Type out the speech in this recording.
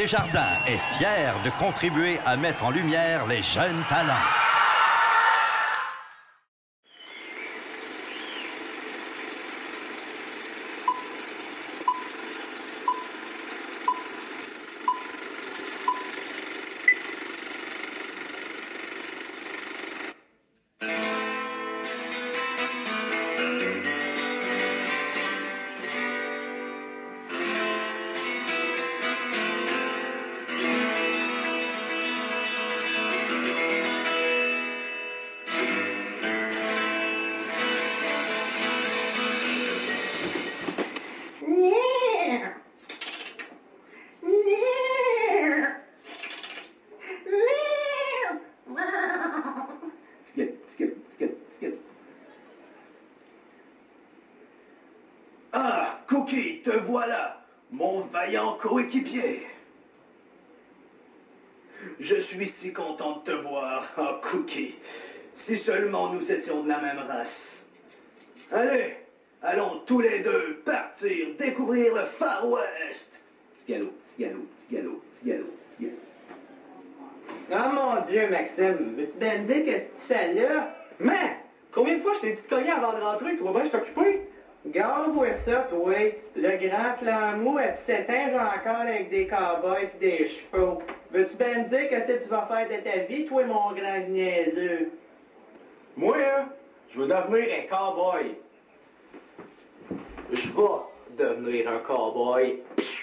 Desjardins est fier de contribuer à mettre en lumière les jeunes talents. Ah, Cookie, te voilà, mon vaillant coéquipier. Je suis si content de te voir, oh Cookie. Si seulement nous étions de la même race. Allez, allons tous les deux partir découvrir le Far West. Tigalo, tigalo, tigalo, tigalo, tigalo. Ah mon Dieu, Maxime, veux-tu bien me dire qu'est-ce que tu fais là? Mais, combien de fois je t'ai dit de cogner avant de rentrer? Tu vois bien, je suis occupé. Garde-moi ça, toi. Le grand flambeau, elle s'éteint encore avec des cow-boys et des chevaux. Veux-tu bien me dire qu'est-ce que tu vas faire de ta vie, toi, mon grand niaiseux? Moi, là, je veux devenir un cow-boy. Je vais devenir un cow-boy.